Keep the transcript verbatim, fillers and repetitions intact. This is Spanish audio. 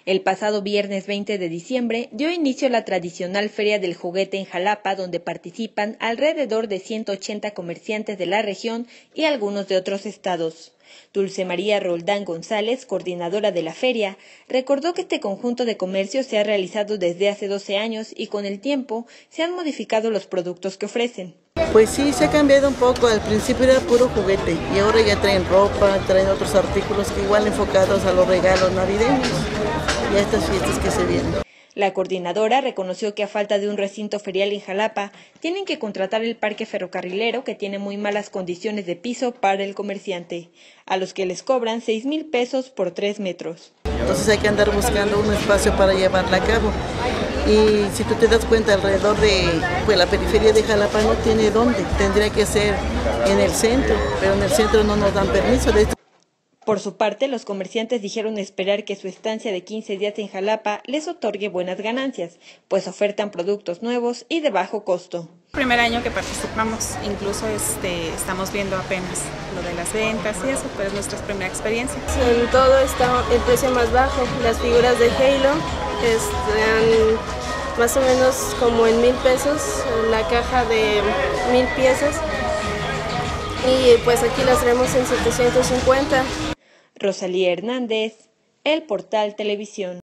El pasado viernes veinte de diciembre dio inicio la tradicional Feria del Juguete en Jalapa, donde participan alrededor de ciento ochenta comerciantes de la región y algunos de otros estados. Dulce María Roldán González, coordinadora de la feria, recordó que este conjunto de comercios se ha realizado desde hace doce años y con el tiempo se han modificado los productos que ofrecen. Pues sí, se ha cambiado un poco. Al principio era puro juguete y ahora ya traen ropa, traen otros artículos que igual enfocados a los regalos navideños y a estas fiestas que se vienen. La coordinadora reconoció que a falta de un recinto ferial en Jalapa, tienen que contratar el parque ferrocarrilero que tiene muy malas condiciones de piso para el comerciante, a los que les cobran seis mil pesos por tres metros. Entonces hay que andar buscando un espacio para llevarla a cabo. Y si tú te das cuenta, alrededor de pues, la periferia de Jalapa no tiene dónde, tendría que ser en el centro, pero en el centro no nos dan permiso de esto. Por su parte, los comerciantes dijeron esperar que su estancia de quince días en Jalapa les otorgue buenas ganancias, pues ofertan productos nuevos y de bajo costo. Primer año que participamos, incluso este, estamos viendo apenas lo de las ventas y eso, pero es nuestra primera experiencia. En todo está el precio más bajo, las figuras de Halo están más o menos como en mil pesos, la caja de mil piezas, y pues aquí las tenemos en setecientos cincuenta. Rosalía Hernández, El Portal Televisión.